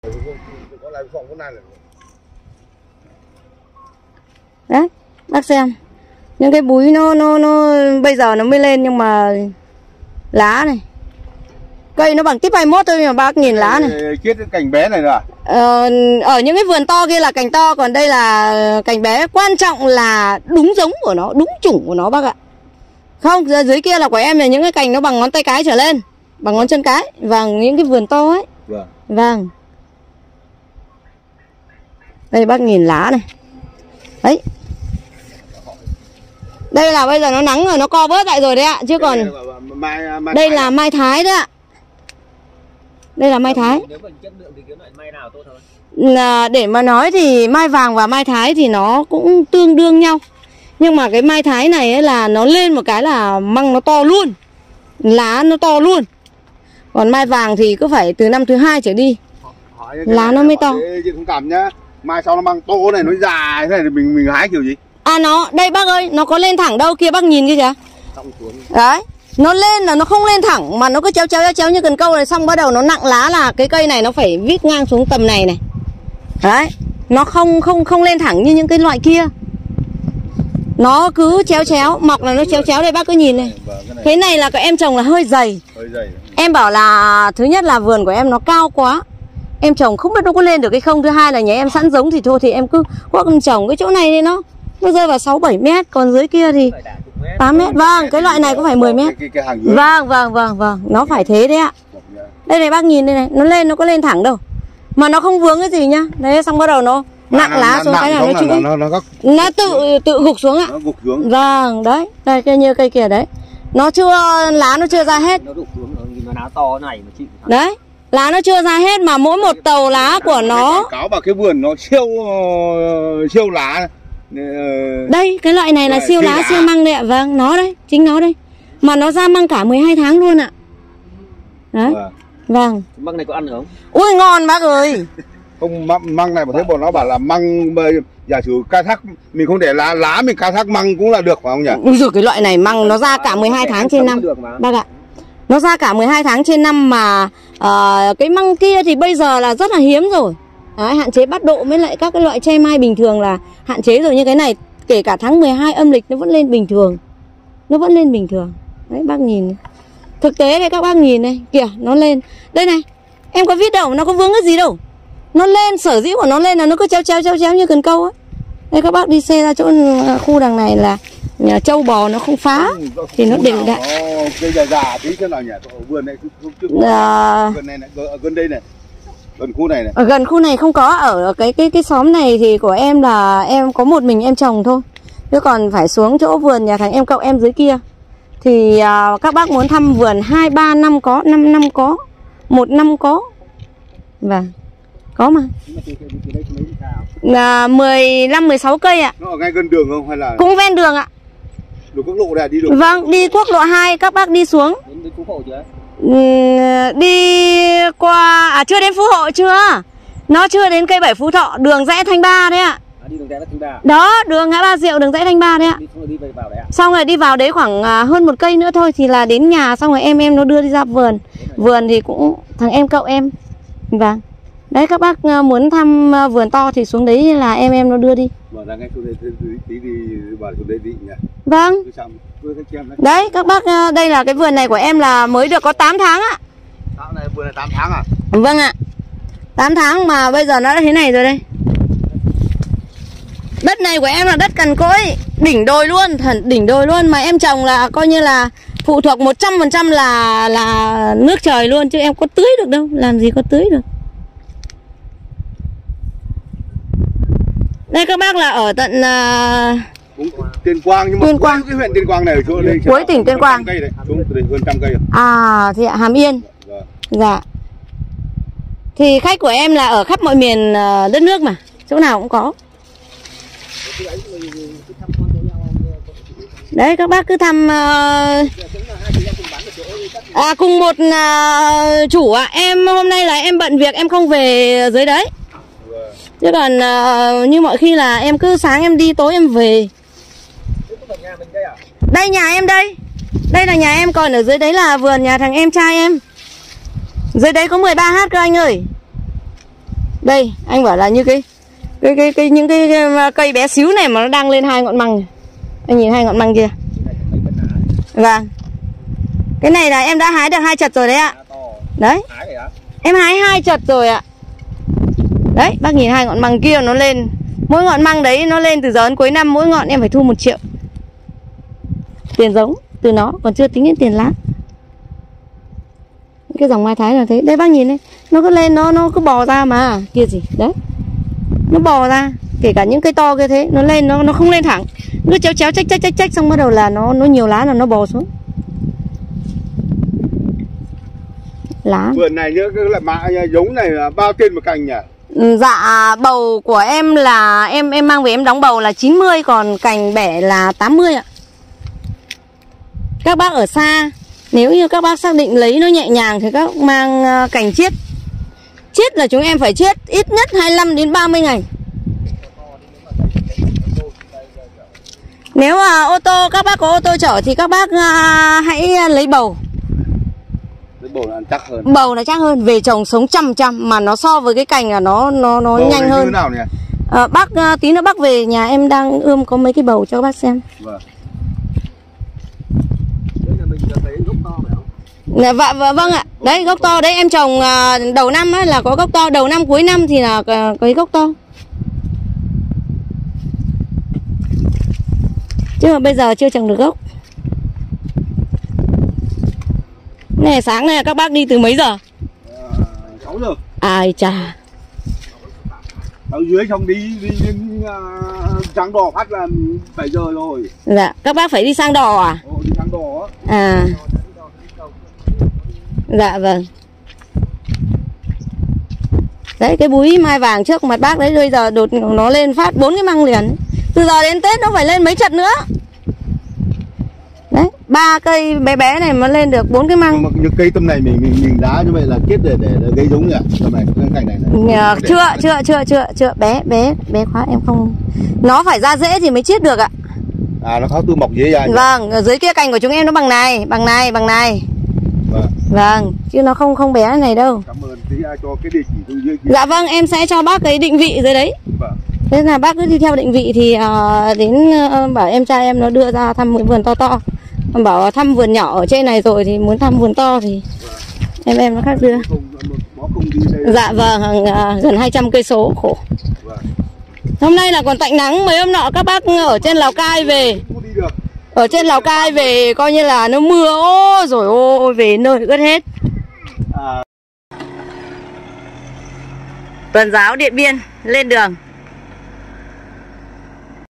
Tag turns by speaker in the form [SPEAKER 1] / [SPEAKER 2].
[SPEAKER 1] Đấy, bác xem. Những cái búi nó bây giờ nó mới lên nhưng mà lá này. Cây nó bằng tip 21 thôi mà bác nhìn lá này.
[SPEAKER 2] Kết cành bé này rồi.
[SPEAKER 1] Ở những cái vườn to kia là cành to, còn đây là cành bé. Quan trọng là đúng giống của nó, đúng chủng của nó bác ạ. Không, dưới kia là của em là những cái cành nó bằng ngón tay cái trở lên, bằng ngón chân cái. Vâng, những cái vườn to ấy.
[SPEAKER 2] Vâng.
[SPEAKER 1] Vâng. Đây bác nhìn lá này. Đấy. Đây là bây giờ nó nắng rồi, nó co bớt lại rồi đấy ạ. Chứ còn đây là mai Thái đấy ạ. Đây là mai Thái.
[SPEAKER 3] Nếu mà chất lượng thì cái loại mai nào tốt hơn?
[SPEAKER 1] Để mà nói thì mai vàng và mai Thái thì nó cũng tương đương nhau. Nhưng mà cái mai Thái này ấy là nó lên một cái là măng nó to luôn, lá nó to luôn. Còn mai vàng thì cứ phải từ năm thứ 2 trở đi lá nó mới to.
[SPEAKER 2] Chị thông cảm nhá. Mai sau nó măng to này, nó dài thế này thì mình hái kiểu gì?
[SPEAKER 1] À nó, đây bác ơi, nó có lên thẳng đâu kia bác nhìn kia kìa. Đấy, nó lên là nó không lên thẳng mà nó cứ chéo như cần câu này, xong bắt đầu nó nặng lá là cái cây này nó phải vít ngang xuống tầm này này. Đấy, nó không lên thẳng như những cái loại kia. Nó cứ chéo, mọc là nó chéo đây bác cứ nhìn này. Thế này là các em trồng là hơi dày. Em bảo là thứ nhất là vườn của em nó cao quá. Em trồng không biết nó có lên được hay không. Thứ hai là nhà em sẵn giống thì thôi thì em cứ trồng cái chỗ này thì nó rơi vào 6-7 mét. Còn dưới kia thì 8 mét. Vâng, cái loại này cũng phải 10 mét. Vâng, nó phải thế đấy ạ. Đây này bác nhìn đây này, nó lên, nó có lên thẳng đâu. Mà nó không vướng cái gì nhá. Đấy, xong bắt đầu nó nặng lá xuống cái nào nó chịu. Nó tự gục xuống ạ.
[SPEAKER 2] Nó gục xuống.
[SPEAKER 1] Vâng, đấy, đây như cây kia đấy. Nó chưa, lá nó chưa ra hết.
[SPEAKER 3] Nó gục xuống rồi, nó lá to này mà chịu.
[SPEAKER 1] Đấy, lá nó chưa ra hết mà mỗi một tàu lá của nó.
[SPEAKER 2] Cáo vào cái vườn nó siêu lá.
[SPEAKER 1] Đây, cái loại này là siêu lá, siêu măng đây ạ. Vâng, nó đây, chính nó đây. Mà nó ra măng cả 12 tháng luôn ạ. Đấy. Vâng.
[SPEAKER 3] Măng này có ăn được không?
[SPEAKER 1] Ui ngon bác ơi.
[SPEAKER 2] Không, măng này mà thấy bọn nó bảo là măng giả sử khai thác mình không để lá mình khai thác măng cũng là được phải không nhỉ?
[SPEAKER 1] Ui giời, cái loại này măng nó ra cả 12 tháng trên năm bác ạ. Nó ra cả 12 tháng trên năm mà cái măng kia thì bây giờ là rất là hiếm rồi. Đấy, hạn chế bắt độ với lại các cái loại tre mai bình thường là hạn chế rồi. Như cái này kể cả tháng 12 âm lịch nó vẫn lên bình thường. Nó vẫn lên bình thường. Đấy bác nhìn này. Thực tế đây các bác nhìn này, kìa nó lên. Đây này, em có vít đâu, nó có vướng cái gì đâu. Nó lên, sở dĩ của nó lên là nó cứ chéo như cần câu ấy. Đây các bác đi xe ra chỗ khu đằng này là nhà trâu bò nó không phá thì nó đều đặn.
[SPEAKER 2] Cây già tí thế nào nhỉ? Ở vườn này vườn này ở gần đây này. Gần khu này này.
[SPEAKER 1] Ở gần khu này không có, ở cái xóm này thì của em là em có một mình em trồng thôi. Chứ còn phải xuống chỗ vườn nhà thằng em cậu em dưới kia. Thì các bác muốn thăm vườn 2-3 năm có, 5 năm có, 1 năm có. Vâng. Có mà. Là 15-16 cây ạ.
[SPEAKER 2] Nó ở ngay gần đường không hay là
[SPEAKER 1] cũng ven đường ạ.
[SPEAKER 2] Đường quốc lộ này đi đường.
[SPEAKER 1] Vâng, đi quốc lộ 2 các bác đi xuống.
[SPEAKER 3] Đến Phú Hộ chưa?
[SPEAKER 1] Đi qua chưa đến Phú Hộ chưa. Nó chưa đến cây 7 Phú Thọ, đường rẽ Thanh Ba đấy ạ.
[SPEAKER 3] Đi đường rẽ Thanh Ba.
[SPEAKER 1] Đó, đường ngã Ba Diệu, đường rẽ Thanh Ba đấy ạ. Xong rồi đi vào đấy khoảng hơn 1 cây nữa thôi thì là đến nhà, xong rồi em nó đưa đi ra vườn. Vườn thì cũng thằng em cậu em. Vâng. Đấy các bác muốn thăm vườn to thì xuống đấy là em nó đưa đi.
[SPEAKER 2] Vâng, ra ngay xuống đây tí đi vào xuống đây đi nhỉ.
[SPEAKER 1] Vâng. Đấy các bác, đây là cái vườn này của em là mới được có 8 tháng ạ.
[SPEAKER 2] Này vườn này 8 tháng à?
[SPEAKER 1] Vâng ạ. 8 tháng mà bây giờ nó đã thế này rồi đây. Đất này của em là đất cằn cỗi, đỉnh đồi luôn, đỉnh đồi luôn mà em trồng là coi như là phụ thuộc 100% là nước trời luôn chứ em có tưới được đâu, làm gì có tưới được. Đây các bác là ở tận
[SPEAKER 2] Tuyên Quang, nhưng mà
[SPEAKER 1] Tuyên Quang.
[SPEAKER 2] Cái huyện Tuyên Quang này ở chỗ đây
[SPEAKER 1] cuối tỉnh Tuyên Quang.
[SPEAKER 2] Cây đấy, xuống hơn 100 cây.
[SPEAKER 1] À thì Hàm Yên.
[SPEAKER 2] Vâng.
[SPEAKER 1] Dạ. Thì khách của em là ở khắp mọi miền đất nước mà, chỗ nào cũng có. Đấy các bác cứ thăm cùng một chủ ạ. Em hôm nay là em bận việc em không về dưới đấy. Chứ còn như mọi khi là em cứ sáng em đi tối em về. Đây nhà em đây. Đây là nhà em, còn ở dưới đấy là vườn nhà thằng em trai em. Dưới đấy có 13 ha cơ anh ơi. Đây, anh bảo là như những cái cây bé xíu này mà nó đang lên 2 ngọn măng. Anh nhìn 2 ngọn măng kia. Vâng. Cái này là em đã hái được 2 chật rồi đấy ạ. Đấy. Em hái 2 chật rồi ạ. Đấy, bác nhìn 2 ngọn măng kia nó lên. Mỗi ngọn măng đấy nó lên từ giờ đến cuối năm, mỗi ngọn em phải thu 1 triệu. Tiền giống từ nó, còn chưa tính đến tiền lá. Cái dòng Mai Thái là thế. Đây bác nhìn đấy, nó cứ lên, nó cứ bò ra mà. Kia gì, đấy. Nó bò ra, kể cả những cây to kia thế, nó lên, nó không lên thẳng. Nó chéo chéo chách xong bắt đầu là nó nhiều lá là nó bò xuống. Lá.
[SPEAKER 2] Vườn này nhớ cái loại mạ giống này là bao tiền một cành nhỉ?
[SPEAKER 1] Dạ, bầu của em là em mang về em đóng bầu là 90, còn cành bẻ là 80 ạ. Các bác ở xa, nếu như các bác xác định lấy nó nhẹ nhàng thì các mang cành chiết. Chiết là chúng em phải chiết ít nhất 25 đến 30 ngày. Nếu mà ô tô, các bác có ô tô chở thì các bác hãy lấy bầu.
[SPEAKER 2] Bầu là chắc hơn.
[SPEAKER 1] Bầu là chắc hơn, về trồng sống trăm mà nó so với cái cành là nó nhanh hơn.
[SPEAKER 2] Như nào nhỉ?
[SPEAKER 1] Bác tí nữa bác về nhà em đang ươm có mấy cái bầu cho các bác xem.
[SPEAKER 2] Vâng.
[SPEAKER 1] Vâng ạ. Đấy, gốc to đấy em trồng đầu năm ấy, là có gốc to, đầu năm cuối năm thì là cái gốc to. Chứ mà bây giờ chưa trồng được gốc. Này sáng nay các bác đi từ mấy giờ?
[SPEAKER 2] 6 giờ.
[SPEAKER 1] Ai chà.
[SPEAKER 2] Ở dưới xong đi sang đò phát là 7 giờ rồi.
[SPEAKER 1] Dạ, các bác phải đi sang đò à?
[SPEAKER 2] Đi sang đò á.
[SPEAKER 1] À. Dạ vâng. Đấy, cái búi mai vàng trước mặt bác đấy, bây giờ đột nó lên phát 4 cái măng liền. Từ giờ đến Tết nó phải lên mấy chật nữa. Đấy, 3 cây bé bé này mà lên được 4 cái măng.
[SPEAKER 2] Mà những cây tầm này mình đá như vậy là kết để gây giống nhỉ? Tầm này cái cành này.
[SPEAKER 1] Chưa, bé quá em không. Nó phải ra rễ thì mới chiết được ạ.
[SPEAKER 2] À, nó khó tự mọc dễ ra.
[SPEAKER 1] Vâng, ở dưới kia cành của chúng em nó bằng này. Vâng, chứ nó không bé này đâu.
[SPEAKER 2] Cảm ơn, tí ai cho cái địa chỉ tôi dưới kia.
[SPEAKER 1] Dạ vâng, em sẽ cho bác cái định vị dưới đấy.
[SPEAKER 2] Vâng.
[SPEAKER 1] Thế là bác cứ đi theo định vị thì đến bảo em trai em nó đưa ra thăm cái vườn to. Em bảo thăm vườn nhỏ ở trên này rồi thì muốn thăm vườn to thì em nó khác đưa. Dạ vâng, gần 200 cây số khổ.
[SPEAKER 2] Vâng.
[SPEAKER 1] Hôm nay là còn tạnh nắng, mấy hôm nọ các bác ở trên Lào Cai về. Ở trên Lào Cai về coi như là nó mưa, ôi rồi ôi về nơi ướt hết. Tuần giáo Điện Biên lên đường.